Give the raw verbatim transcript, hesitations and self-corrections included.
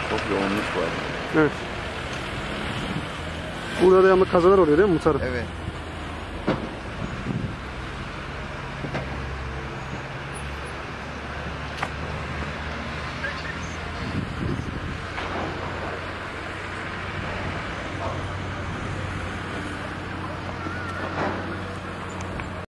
Çok yoğunluk var. Evet. Burada da yağmur kazalar oluyor değil mi bu taraf? Evet.